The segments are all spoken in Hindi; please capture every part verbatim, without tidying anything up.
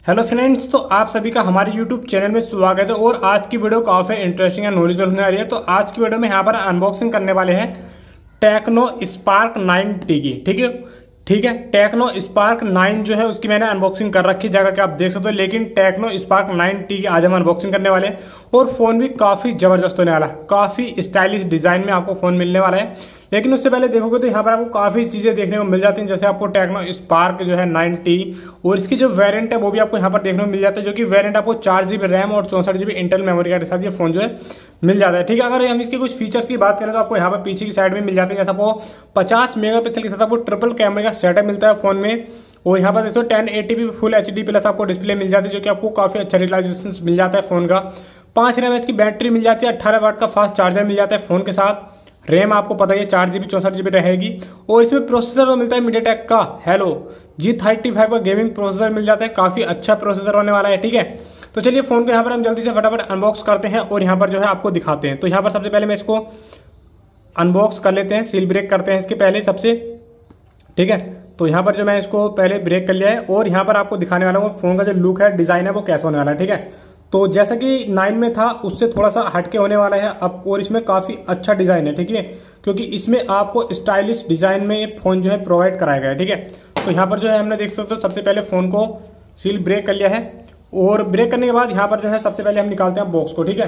हेलो फ्रेंड्स, तो आप सभी का हमारे यूट्यूब चैनल में स्वागत है। और आज की वीडियो काफ़ी इंटरेस्टिंग एंड नॉलेजेबल होने वाली है। तो आज की वीडियो में यहाँ पर अनबॉक्सिंग करने वाले हैं टेक्नो स्पार्क नाइन टी की। ठीक है ठीक है टेक्नो स्पार्क नाइन जो है उसकी मैंने अनबॉक्सिंग कर रखी जगह के आप देख सकते हो। लेकिन टेक्नो स्पार्क नाइन टी की आज हम अनबॉक्सिंग करने वाले हैं और फ़ोन भी काफ़ी ज़बरदस्त होने वाला है। काफ़ी स्टाइलिश डिज़ाइन में आपको फ़ोन मिलने वाला है। लेकिन उससे पहले देखोगे तो यहाँ पर आपको काफ़ी चीज़ें देखने को मिल जाती हैं। जैसे आपको टेक्नो स्पार्क जो है नाइन टी और इसकी जो वेरिएंट है वो भी आपको यहाँ पर देखने को मिल जाता है, जो कि वेरिएंट आपको चार जी बी रैम और चौंसठ जी बी इंटेल मेमोरी के साथ ये फोन जो है मिल जाता है। ठीक है, अगर हम इसके कुछ फीचर्स की बात करें तो आपको यहाँ पर पीछे की साइड में मिल जाते हैं। जैसे आपको पचास मेगा पिक्सल के साथ आपको ट्रिपल कैमरे का सेटअप मिलता है फोन में। और यहाँ पर देखो ten eighty P full H D प्लस आपको डिस्प्ले मिल जाती है, जो कि आपको काफ़ी अच्छा रिलाइजेशन मिल जाता है फोन का। पाँच रैम एच की बैटरी मिल जाती है, अट्ठारह वाट का फास्ट चार्जर मिल जाता है फोन के साथ। रैम आपको पता ही है चार जी बी चौंसठ जी बी रहेगी। और इसमें प्रोसेसर मिलता है मीडियाटेक का हेलो जी थर्टी फाइव का गेमिंग प्रोसेसर मिल जाता है। काफ़ी अच्छा प्रोसेसर होने वाला है। ठीक है, तो चलिए फोन को यहाँ पर हम जल्दी से फटाफट अनबॉक्स करते हैं और यहाँ पर जो है आपको दिखाते हैं। तो यहाँ पर सबसे पहले मैं इसको अनबॉक्स कर लेते हैं, सील ब्रेक करते हैं इसके पहले सबसे। ठीक है, तो यहाँ पर जो मैं इसको पहले ब्रेक कर लिया है और यहाँ पर आपको दिखाने वाला हूँ फोन का जो लुक है, डिजाइन है, वो कैसा होने वाला है। ठीक है, तो जैसा कि नाइन में था उससे थोड़ा सा हटके होने वाला है अब, और इसमें काफ़ी अच्छा डिज़ाइन है। ठीक है, क्योंकि इसमें आपको स्टाइलिश डिज़ाइन में ये फ़ोन जो है प्रोवाइड कराया गया है। ठीक है, तो यहाँ पर जो है हमने देख सकते हो सबसे पहले फ़ोन को सील ब्रेक कर लिया है और ब्रेक करने के बाद यहाँ पर जो है सबसे पहले हम निकालते हैं बॉक्स को। ठीक है,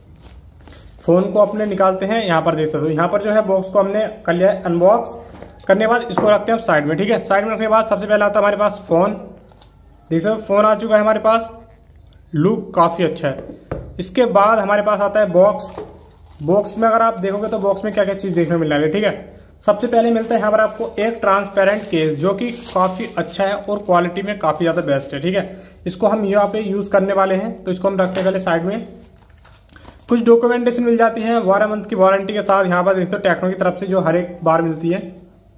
फ़ोन को अपने निकालते हैं, यहाँ पर देख सकते हो यहाँ पर जो है बॉक्स को हमने कर लिया है अनबॉक्स। करने के बाद इसको रखते हैं साइड में। ठीक है, साइड में रखने के बाद सबसे पहले आता है हमारे पास फ़ोन। देख सकते हो फ़ोन आ चुका है हमारे पास, लुक काफ़ी अच्छा है। इसके बाद हमारे पास आता है बॉक्स। बॉक्स में अगर आप देखोगे तो बॉक्स में क्या क्या चीज़ देखने को मिल रहा है। ठीक है, सबसे पहले मिलता है यहाँ पर आपको एक ट्रांसपेरेंट केस, जो कि काफ़ी अच्छा है और क्वालिटी में काफ़ी ज़्यादा बेस्ट है। ठीक है, इसको हम यहाँ पे यूज़ करने वाले हैं, तो इसको हम रखते हैं पहले साइड में। कुछ डॉक्यूमेंटेशन मिल जाती है बारह मंथ की वारंटी के साथ। यहाँ पर देखते हो टेक्नो की तरफ से जो हर एक बार मिलती है।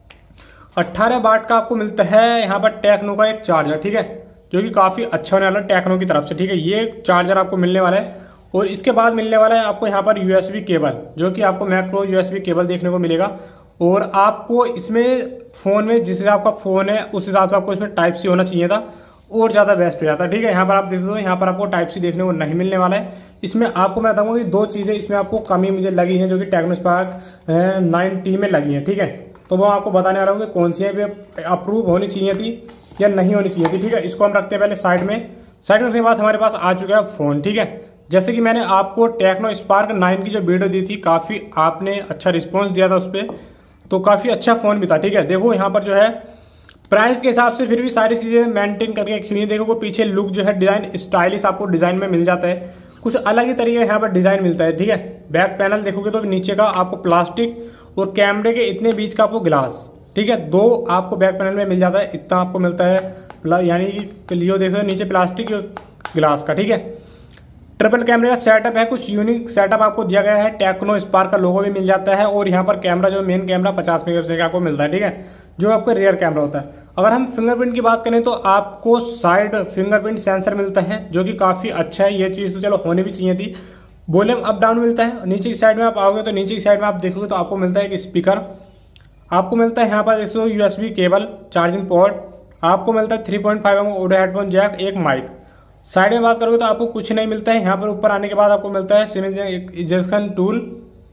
अट्ठारह वाट का आपको मिलता है यहाँ पर टेक्नो का एक चार्जर। ठीक है, जो कि काफ़ी अच्छा होने वाला है टेक्नो की तरफ से। ठीक है, ये चार्जर आपको मिलने वाला है। और इसके बाद मिलने वाला है आपको यहाँ पर यूएसबी केबल, जो कि आपको मैक्रो यूएसबी केबल देखने को मिलेगा। और आपको इसमें फ़ोन में जिस हिसाब का फ़ोन है उस हिसाब से आपको इसमें टाइप सी होना चाहिए था और ज़्यादा बेस्ट हो जाता है। ठीक है, यहाँ पर आप देख सकते हो यहाँ पर आपको टाइप सी देखने को नहीं मिलने वाला है। इसमें आपको मैं बताऊँगा कि दो चीज़ें इसमें आपको कमी मुझे लगी हैं, जो कि टेक्नो स्पार्क नाइन टी में लगी हैं। ठीक है, तो वो आपको बताने वाला हूँ कि कौन सी है अप्रूव होनी चाहिए थी या नहीं होनी चाहिए थी। ठीक है, इसको हम रखते हैं पहले साइड में। साइड में रखने के बाद हमारे पास आ चुका है फ़ोन। ठीक है, जैसे कि मैंने आपको टेक्नो स्पार्क नाइन की जो वीडियो दी थी, काफ़ी आपने अच्छा रिस्पॉन्स दिया था उस पर, तो काफ़ी अच्छा फ़ोन भी था। ठीक है, देखो यहाँ पर जो है प्राइस के हिसाब से फिर भी सारी चीज़ें मेंटेन करके रखी हुई है। देखो पीछे लुक जो है डिज़ाइन स्टाइलिश आपको डिज़ाइन में मिल जाता है, कुछ अलग ही तरीके यहाँ पर डिज़ाइन मिलता है। ठीक है, बैक पैनल देखोगे तो नीचे का आपको प्लास्टिक और कैमरे के इतने बीच का आपको ग्लास, ठीक है, दो आपको बैक पैनल में मिल जाता है, इतना आपको मिलता है। यानी कि लियो देख रहे हो नीचे प्लास्टिक ग्लास का। ठीक है, ट्रिपल कैमरे का सेटअप है, कुछ यूनिक सेटअप आपको दिया गया है। टेक्नो स्पार्क का लोगो भी मिल जाता है। और यहाँ पर कैमरा जो मेन कैमरा पचास मेगापिक्सल का आपको मिलता है। ठीक है, जो आपका रियर कैमरा होता है। अगर हम फिंगरप्रिंट की बात करें तो आपको साइड फिंगरप्रिंट सेंसर मिलता है, जो कि काफ़ी अच्छा है। ये चीज़ तो चलो होनी भी चाहिए थी। वॉल्यूम अप डाउन मिलता है। नीचे की साइड में आप आओगे तो नीचे की साइड में आप देखोगे तो आपको मिलता है एक स्पीकर, आपको मिलता है यहाँ पर देखो यूएसबी केबल, चार्जिंग पोर्ट, आपको मिलता है three point five M audio headphone jack, एक माइक। साइड में बात करोगे तो आपको कुछ नहीं मिलता है। यहाँ पर ऊपर आने के बाद आपको मिलता है सिम इजेक्शन टूल,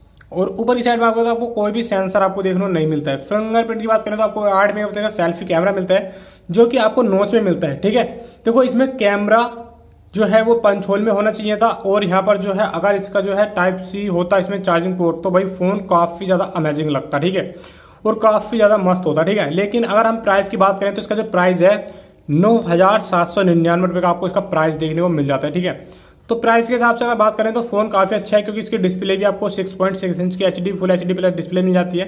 और ऊपर की साइड में आपको तो आपको कोई भी सेंसर आपको देखने को नहीं मिलता है। फिंगरप्रिंट की बात करें तो आपको आठ मेगापिक्सल का सेल्फी कैमरा मिलता है, जो कि आपको नोच में मिलता है। ठीक है, देखो इसमें कैमरा जो है वो पंच होल में होना चाहिए था। और यहाँ पर जो है अगर इसका जो है टाइप सी होता इसमें चार्जिंग पोर्ट, तो भाई फोन काफ़ी ज़्यादा अमेजिंग लगता। ठीक है, और काफ़ी ज़्यादा मस्त होता। ठीक है, लेकिन अगर हम प्राइस की बात करें तो इसका जो प्राइस है नौ हज़ार सात सौ निन्यानवे रुपये का आपको इसका प्राइस देखने को मिल जाता है। ठीक है, तो प्राइस के हिसाब से अगर बात करें तो फ़ोन काफ़ी अच्छा है, क्योंकि इसकी डिस्प्ले भी आपको सिक्स पॉइंट सिक्स इंच की H D full H D plus display मिल जाती है।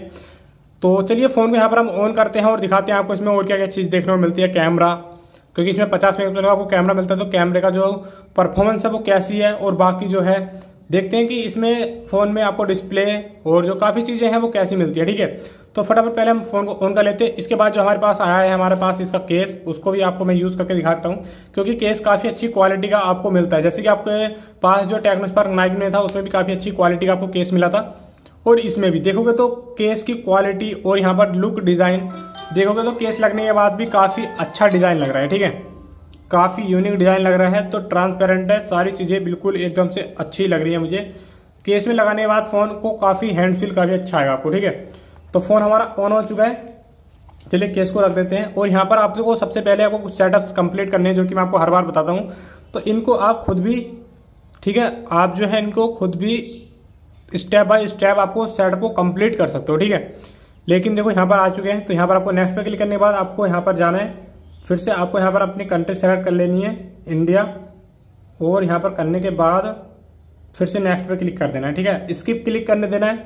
तो चलिए फ़ोन को यहाँ पर हम ऑन करते हैं और दिखाते हैं आपको इसमें और क्या क्या चीज़ देखने को मिलती है। कैमरा, क्योंकि इसमें पचास मेगापिक्सल का आपको कैमरा मिलता है, तो कैमरे का जो परफॉर्मेंस है वो कैसी है, और बाकी जो है देखते हैं कि इसमें फ़ोन में आपको डिस्प्ले और जो काफ़ी चीज़ें हैं वो कैसी मिलती है। ठीक है, तो फटाफट पहले हम फ़ोन को ऑन कर लेते हैं। इसके बाद जो हमारे पास आया है हमारे पास इसका केस, उसको भी आपको मैं यूज़ करके दिखाता हूँ, क्योंकि केस काफ़ी अच्छी क्वालिटी का आपको मिलता है। जैसे कि आपके पास जो टेक्नो स्पार्क नाइन में था उसमें भी काफ़ी अच्छी क्वालिटी का आपको केस मिला था, और इसमें भी देखोगे तो केस की क्वालिटी और यहाँ पर लुक डिज़ाइन देखोगे तो केस लगने के बाद भी काफ़ी अच्छा डिज़ाइन लग रहा है। ठीक है, काफ़ी यूनिक डिज़ाइन लग रहा है। तो ट्रांसपेरेंट है, सारी चीज़ें बिल्कुल एकदम से अच्छी लग रही है मुझे। केस में लगाने के बाद फ़ोन को काफ़ी हैंड फील काफ़ी अच्छा आएगा आपको, ठीक है। तो फ़ोन हमारा ऑन हो चुका है, चलिए केस को रख देते हैं। और यहाँ पर आपको सबसे पहले आपको कुछ सेटअप्स कंप्लीट करने हैं, जो कि मैं आपको हर बार बताता हूँ। तो इनको आप खुद भी, ठीक है, आप जो है इनको खुद भी स्टेप बाय स्टेप आपको सेटअप को कंप्लीट कर सकते हो, ठीक है। लेकिन देखो यहाँ पर आ चुके हैं, तो यहाँ पर आपको नेक्स्ट पे क्लिक करने के बाद आपको यहाँ पर जाना है। फिर से आपको यहाँ पर अपनी कंट्री सेलेक्ट कर लेनी है, इंडिया, और यहाँ पर करने के बाद फिर से नेक्स्ट पे क्लिक कर देना है, ठीक है। स्किप क्लिक करने देना है,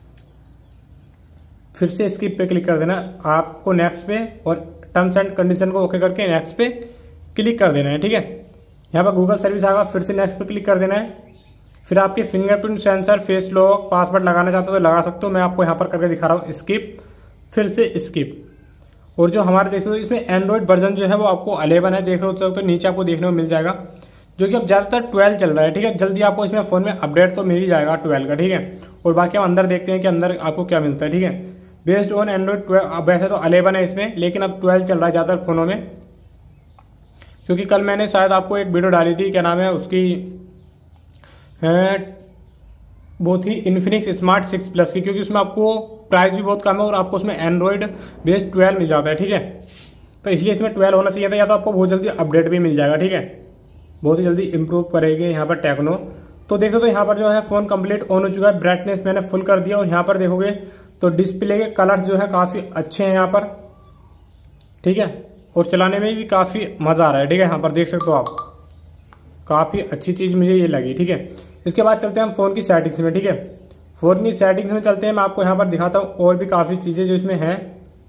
फिर से स्किप पे क्लिक कर देना है आपको नेक्स्ट पे, और टर्म्स एंड कंडीशन को ओके करके नेक्स्ट पे क्लिक कर देना है, ठीक है। यहाँ पर गूगल सर्विस आएगा, फिर से नेक्स्ट पे क्लिक कर देना है। फिर आपके fingerprint sensor, face lock, password लगाना चाहते हो तो लगा सकते हो। मैं आपको यहाँ पर करके दिखा रहा हूँ, स्किप, फिर से स्किप। और जो हमारे देख सकते हो इसमें एंड्रॉइड वर्जन जो है वो आपको अलेवन है, देख रहे हो तो नीचे आपको देखने को मिल जाएगा, जो कि अब ज़्यादातर ट्वेल्व चल रहा है, ठीक है। जल्दी आपको इसमें फ़ोन में अपडेट तो मिल ही जाएगा ट्वेल्व का, ठीक है। और बाकी हम अंदर देखते हैं कि अंदर आपको क्या मिलता है, ठीक है। बेस्ड ऑन एंड्रॉइड ट्वेल्व, वैसे तो अलेवन है इसमें, लेकिन अब ट्वेल्व चल रहा है ज़्यादातर फ़ोनों में, क्योंकि कल मैंने शायद आपको एक वीडियो डाली थी, क्या नाम है उसकी, है वो थी इन्फिनिक्स स्मार्ट सिक्स प्लस की, क्योंकि उसमें आपको प्राइस भी बहुत कम है और आपको उसमें एंड्रॉइड बेस्ड ट्वेल्व मिल जाता है, ठीक है। तो इसलिए इसमें ट्वेल्व होना चाहिए था, या तो आपको बहुत जल्दी अपडेट भी मिल जाएगा, ठीक है। बहुत ही जल्दी इंप्रूव करेगी यहाँ पर टेक्नो। तो देख सकते हो यहाँ पर जो है फ़ोन कंप्लीट ऑन हो चुका है, ब्राइटनेस मैंने फुल कर दिया, और यहाँ पर देखोगे तो डिस्प्ले के कलर्स जो है काफ़ी अच्छे हैं यहाँ पर, ठीक है। और चलाने में भी काफ़ी मज़ा आ रहा है, ठीक है। यहाँ पर देख सकते हो आप, काफ़ी अच्छी चीज़ मुझे ये लगी, ठीक है। इसके बाद चलते हैं हम फ़ोन की सेटिंग्स में, ठीक है। फ़ोन की सेटिंग्स में चलते हैं, मैं आपको यहाँ पर दिखाता हूँ और भी काफ़ी चीज़ें जो इसमें हैं।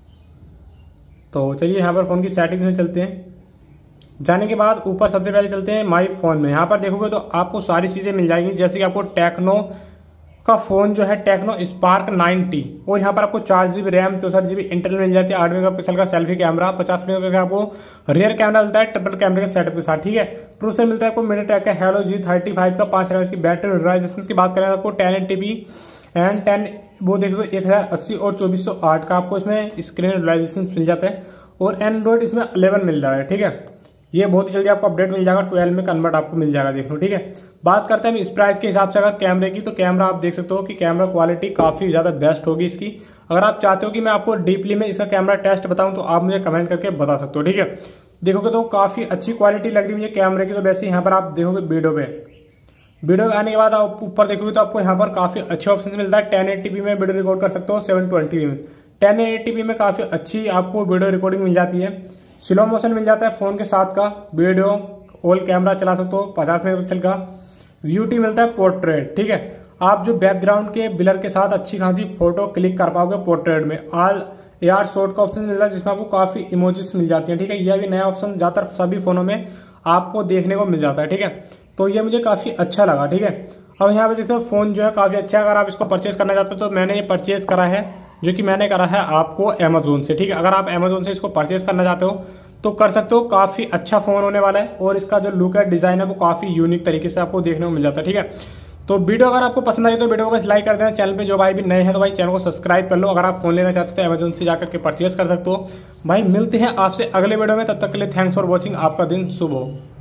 तो चलिए यहाँ पर फ़ोन की सेटिंग्स में चलते हैं। जाने के बाद ऊपर सबसे पहले चलते हैं माई फ़ोन में। यहाँ पर देखोगे तो आपको सारी चीज़ें मिल जाएंगी, जैसे कि आपको टेक्नो का फ़ोन जो है टेक्नो स्पार्क नाइनटी, और यहाँ पर आपको चार जी बी रैम, चौसठ जी बी इंटरनल मिल जाती है, आठ मेगा पिक्सल का सेल्फी कैमरा, पचास मेगा पिक्सल का आपको रियर कैमरा मिलता है ट्रिपल कैमरे के सेटअप के साथ, ठीक है। प्रोसेसर मिलता है आपको मीडियाटेक का हेलो जी थर्टी फाइव का, पाँच हजार की बैटरी। रेजोल्यूशन की बात करें आपको ten eighty P and ten वो देख सकते हो एक हजार अस्सी और चौबीस सौ आठ का आपको इसमें स्क्रीन रिजोल्यूशन मिल जाता है, और एंड्रॉइड इसमें अलेवन मिल रहा है, ठीक है। ये बहुत ही जल्दी आपको अपडेट मिल जाएगा, ट्वेल्व में कन्वर्ट आपको मिल जाएगा, देख लो, ठीक है। बात करते हैं इस प्राइस के हिसाब से अगर कैमरे की, तो कैमरा आप देख सकते हो कि कैमरा क्वालिटी काफ़ी ज़्यादा बेस्ट होगी इसकी। अगर आप चाहते हो कि मैं आपको डीपली में इसका कैमरा टेस्ट बताऊं तो आप मुझे कमेंट करके बता सकते हो, ठीक है। देखोगे तो काफ़ी अच्छी क्वालिटी लग रही है मुझे कैमरे की। तो वैसे यहाँ पर आप देखोगे वीडियो पे, वीडियो आने के बाद आप ऊपर देखोगे तो आपको यहाँ पर काफ़ी अच्छे ऑप्शन मिलता है। टेन एटी पी में वीडियो रिकॉर्ड कर सकते हो, सेवन ट्वेंटी में टेन एटी पी में काफ़ी अच्छी आपको वीडियो रिकॉर्डिंग मिल जाती है। स्लो मोशन मिल जाता है फ़ोन के साथ का, वीडियो ऑल कैमरा चला सकते हो, पचास मेगापिक्सल का वीटी मिलता है, पोर्ट्रेट, ठीक है। आप जो बैकग्राउंड के ब्लर के साथ अच्छी खासी फोटो क्लिक कर पाओगे पोर्ट्रेट में। ऑल एआर शॉट का ऑप्शन मिलता है, जिसमें आपको काफ़ी इमोजीज मिल जाती हैं, ठीक है। यह भी नया ऑप्शन ज़्यादातर सभी फोनों में आपको देखने को मिल जाता है, ठीक है। तो ये मुझे काफ़ी अच्छा लगा, ठीक है। अब यहाँ पे देखते हो फ़ोन जो है काफ़ी अच्छा है। अगर आप इसको परचेज करना चाहते हो तो मैंने ये परचेज करा है, जो कि मैंने करा है आपको अमेजोन से, ठीक है। अगर आप अमेजोन से इसको परचेज करना चाहते हो तो कर सकते हो, काफ़ी अच्छा फ़ोन होने वाला है, और इसका जो लुक है, डिज़ाइन है, वो काफ़ी यूनिक तरीके से आपको देखने को मिल जाता है, ठीक है। तो वीडियो अगर आपको पसंद आई तो वीडियो को बस लाइक कर देना। चैनल पे जो भाई भी नए हैं तो भाई चैनल को सब्सक्राइब कर लो। अगर आप फोन लेना चाहते हो तो अमेजोन से जाकर के परचेज कर सकते हो। भाई मिलते हैं आपसे अगले वीडियो में, तब तक के लिए थैंक्स फॉर वॉचिंग। आपका दिन शुभ हो।